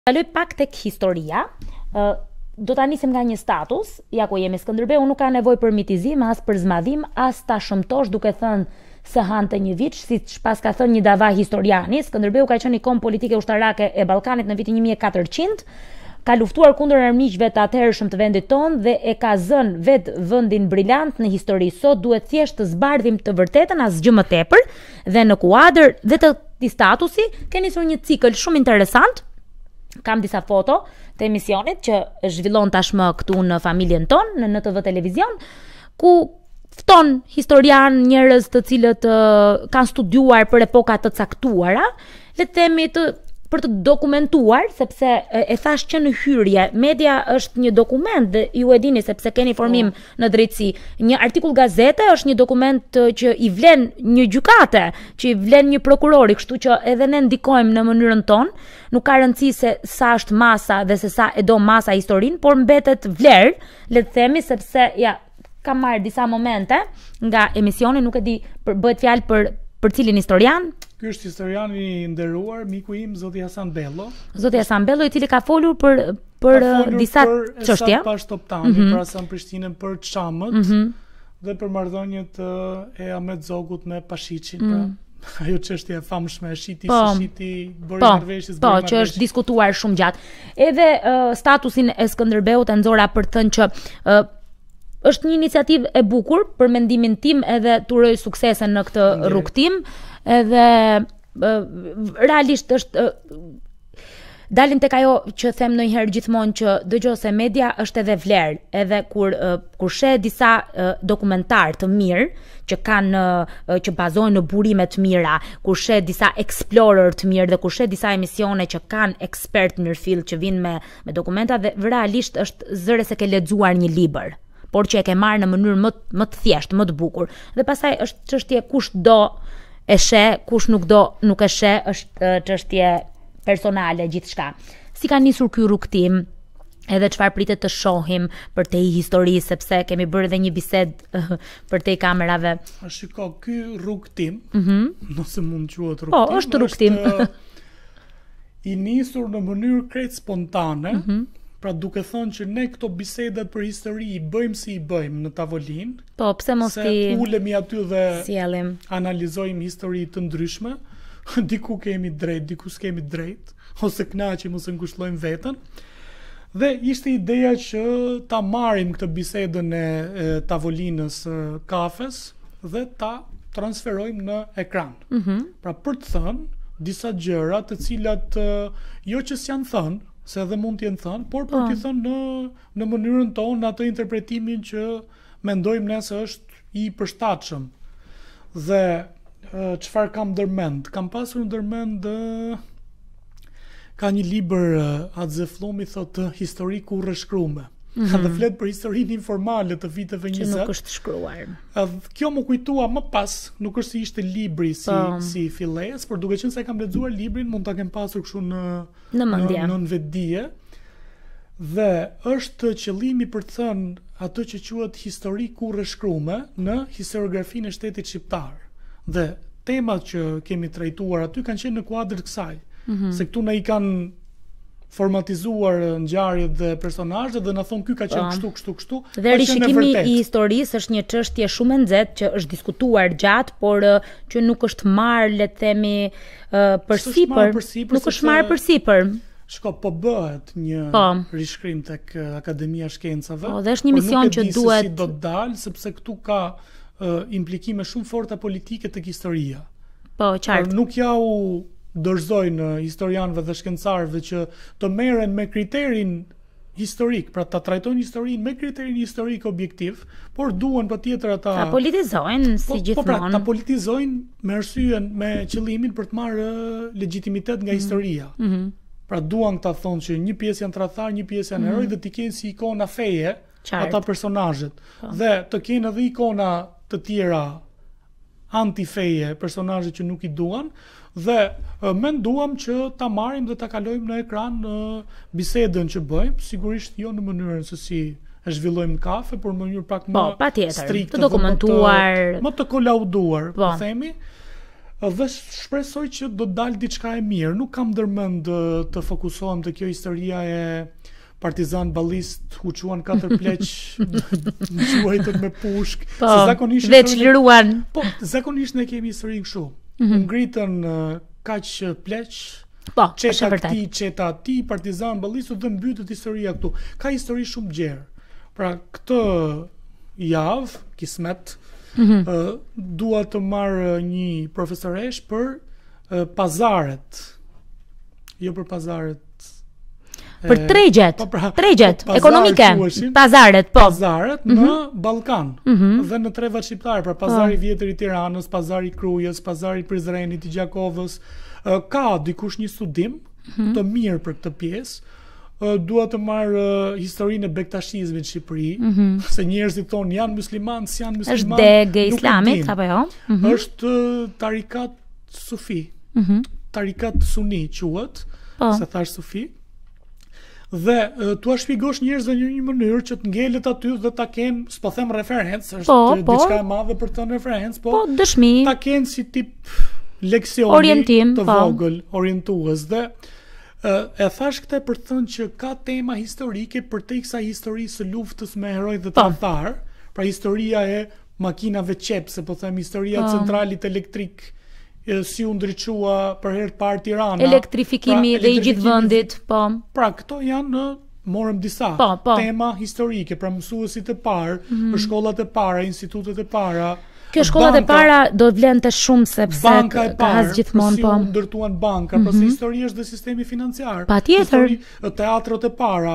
Kaloj pak tek historia. Do ta nisim nga një status, ja ku jemi Skënderbeu nuk ka nevojë për mitizim, as për zmadhim, as ta shëmtosh duke thënë se hante një vit, siç pas ka thënë një dava historiani. Skënderbeu ka qenë ikon politike ushtarake e Ballkanit në vitin 1400, ka luftuar kundër armiqve të atëhershëm të vendit tonë dhe e ka zënë vetë vendin briljant në histori. Sot duhet thjesht të zbardhim të vërtetën, asgjë më tepër, dhe në kuadër dhe të këtij statusi ka nisur një cikël shumë interesant. Kam disa foto të emisionit që zhvillon tashmë këtu në familjen tonë, në NTV Televizion, ku fton historian, njerëz të cilët kanë studiuar për epoka të caktuara, le të themi për të dokumentuar, sepse e thash që në hyrje, media është një dokument dhe ju e dini sepse keni formim në drejtësi. Një artikull gazete është një dokument që i vlen një gjykate, që i vlen një prokurori, kështu që edhe ne ndikojmë në mënyrën tonë. Nuk ka rëndësi se sa është masa dhe se sa e do masa historinë, por mbetet vlerë, le të themi, sepse ja kam marrë disa momente nga emisioni, nuk e di bëhet fjalë për cilin historian. Ky është historiani i nderuar, miku im, zoti Hasan Bello. Zoti Hasan Bello, i cili ka folur për disa çështje. Për Pashtoптani, për Hasan Prishtinën, për Çamët dhe për marrëdhëniet e Ahmet Zogut me Pashiçin. Pra, ajo çështje e famshme e shiti, bëri marrëveshjes, po, që është diskutuar shumë gjatë. Edhe statusin e Skënderbeut e nxora për të thënë që është një iniciativë e bukur për mendimin tim, edhe turoj suksesen në këtë rrugtim, edhe realisht është dalim tek ajo që them ndonjëherë gjithmonë që dëgjoj se media është edhe vlerë, edhe kur sheh disa dokumentar të mirë që bazohen në burime të mira, kur sheh disa explorer të mirë dhe kur sheh disa emisione që kanë ekspert mirëfill që vinë me dokumenta, dhe realisht është zëre se ke lexuar një libër, por që e ke marrë në mënyrë më të thjeshtë, më të bukur. Dhe pastaj është çështje kush do e sheh, kush nuk do nuk e sheh, është çështje personale gjithçka. Si ka nisur ky rrugtim, edhe çfarë pritet të shohim për te histori, sepse kemi bërë edhe një bisedë për te kamerave. Shiko, ky rrugtim, nëse mund quhet rrugtim. Po, është rrugtim. I nisur në mënyrë krejt spontane. Pra duke thonë që ne këto bisedat për histori i bëjmë si i bëjmë në tavolinë. Po, pse mos se ulemi aty dhe analizojmë histori të ndryshme. Diku kemi drejt, diku s'kemi drejt, ose kënaqemi ose ngushëllojmë veten. Dhe ishte ideja që ta marrim këtë bisedën e tavolinës kafes dhe ta transferojmë në ekran. Pra për të thënë disa gjëra të cilat jo që s'janë thënë, se edhe mund t'jenë thënë, por për t'i thënë në mënyrën tonë, në atë interpretimin që mendojmë ne se është i përshtatshëm. Dhe çfarë kam ndërmend? Kam pasur ndërmend ka një libër Adze Flumi thotë historiku rreshkrume. Dhe flet për historinë informale të viteve 20. Që nuk është shkruar. Kjo më kujtua më pas, nuk është se ishte libri si filles, por duke qenë se kam lexuar librin, mund ta kem pasur kështu në vetdije. Dhe është qëllimi për të thënë atë që quhet historiku rreshkrume në historiografinë e shtetit shqiptar. Dhe temat që kemi trajtuar aty kanë qenë në kuadër të kësaj. Se këtu na i kanë formatizuar ngjarjet dhe personazhet dhe na thon ky ka qenë kështu. Dhe rishikimi i historisë është një çështje shumë e nxehtë që është diskutuar gjatë, por që nuk është marrë, le të themi, përsipër. Nuk është marrë përsipër. Shko, po bëhet një rishkrim tek Akademia e Shkencave. Po, dhe është një mision që duhet si do të dalë, sepse këtu ka implikime shumë forta politike tek historia. Po, qartë. Nuk ja u dorëzojnë historianëve dhe shkencëtarëve që të merren me kriterin historik, pra ta trajtojnë historinë me kriterin historik objektiv, por duan patjetër ata ta politizojnë si gjithmonë. Po, ta politizojnë me arsyen, me qëllimin për të marrë legjitimitet nga historia. Pra duan ta thonë që një pjesë janë tradhtar, një pjesë janë heroj, dhe të kenë si ikona feje ata personazhet. Dhe të kenë edhe ikona të tjera antifeje, personazhe që nuk i duan. Dhe menduam që ta marrim dhe ta kalojmë në ekran bisedën që bëjmë, sigurisht jo në mënyrën se si e zhvillojmë kafe, por në mënyrë pak më strikte, të dokumentuar, më të kolauduar, po themi. Dhe shpresoj që do të dalë diçka e mirë. Nuk kam ndërmend të fokusohem te kjo historia e Partizan ballist u quan 4 pleq quajtur me pushk. Po, dhe çliruan. Po, zakonisht ne kemi historinë kështu. Ngritën kaq pleq. Po, çeta këtij, çeta atij, Partizan ballistu dhe mbytet historia këtu. Ka histori shumë gjerë. Pra këtë javë, kismet, dua të marr një profesoresh për pazaret. Jo për pazaret. Për tregjet, ekonomike, pazaret, po. Pazaret në Ballkan dhe në trevat shqiptare, pra pazari i vjetër i Tiranës, pazari i Krujës, pazari i Prizrenit, i Gjakovës. Ka dikush një studim të mirë për këtë pjesë. Dua të marr historinë e bektashizmit në Shqipëri, se njerëzit thonë janë muslimanë, s'janë muslimanë. Është degë islamit apo jo? Është tarikat sufi. Tarikat suni quhet, se thash sufi. Dhe tua shpjegosh njerëzve në një mënyrë që të ngelet aty dhe ta kenë, s'po them referencë, është diçka e madhe për të referencë, po dëshmi. Ta kenë si tip leksioni orientim, të vogël, orientues. Dhe e thash këtë për të thënë që ka tema historike përtej kësaj historisë së luftës me heroj dhe tradhtar, pra historia e makinave qepse, po them historia e centralit elektrik, si u ndriçua për herë të parë Tirana, elektrifikimi dhe i gjithë vendit, po. Pra këto janë morëm disa tema historike, pra mësuesit e parë, për shkollat e para, institutet e para. Kjo shkollat e para do vlente shumë sepse banka e parë, gjithmonë, si u ndërtuan banka, pra se histori është dhe sistemi financiar. Patjetër. Teatrot e para,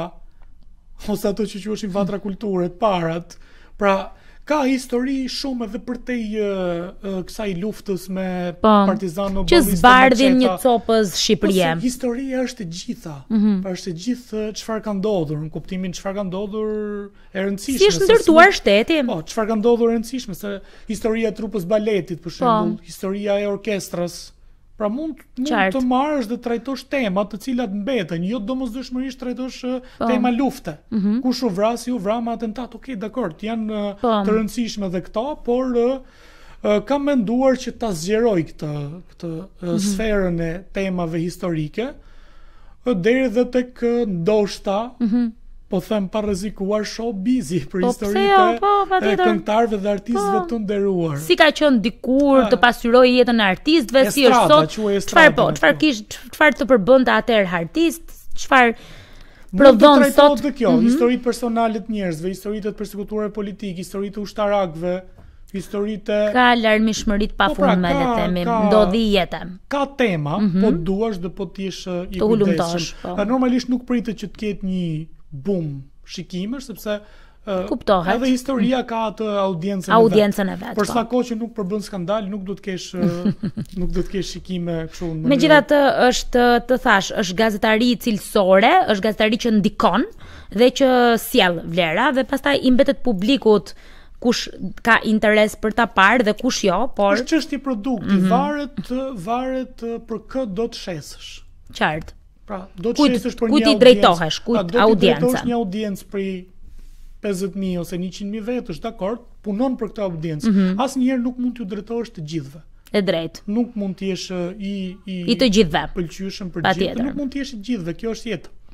ose ato që quheshin vatra kulture të parat. Pra ka histori shumë edhe përtej kësaj luftës me partizano që zbardhin një copës Shqipërie. Historia është e gjitha. Pra është e gjithë çfarë ka ndodhur, në kuptimin çfarë ka ndodhur e rëndësishme. Si është ndërtuar shteti? Po, çfarë ka ndodhur e rëndësishme, se historia e trupës baletit, për shembull, historia e orkestrës. Pra mund të marrësh dhe trajtosh tema të cilat mbeten, jo domosdoshmërisht trajtosh tema lufte. Kush u vra, si u vra me atentat, okay, dakord, janë të rëndësishme dhe këto, por kam menduar që ta zgjeroj këtë sferën e temave historike deri dhe tek ndoshta po them pa rrezikuar showbizi për historitë e këngëtarëve dhe artistëve të nderuar. Si ka qenë dikur të pasqyroi jetën e artistëve, si është sot? Çfarë të përbënte atëherë artist? Çfarë prodhon sot? Kjo, historitë personale të njerëzve, historitë të përsekutuara politike, historitë të ushtarakëve, historitë ka larmishmëri të pafundme, le të themi, ndodhi jeta. Ka tema, po duash dhe po të jesh i kujdesshëm. Normalisht nuk pritet që të ketë një bum shikimesh, sepse edhe historia ka atë audiencën e vet. Për sa kohë që nuk përbën skandal, nuk do të kesh shikime kështu. Megjithatë është, të thash, është gazetari cilësore, është gazetari që ndikon dhe që sjell vlera dhe pastaj i mbetet publikut kush ka interes për ta parë dhe kush jo, por është çështje produkti, varet për kë do të shesësh. Qartë. Pra, do të shesesh për një audiencë. Kujt i drejtohesh, kujt audiencë. Do të një audiencë për 50.000 ose 100.000 vetësh, dakord, punon për këtë audiencë. Asnjëherë nuk mund t'u drejtohesh të gjithëve. E drejt. Nuk mund të jesh i të gjithëve. Pëlqyeshëm për gjithë, nuk mund të jesh i gjithëve, kjo është jeta.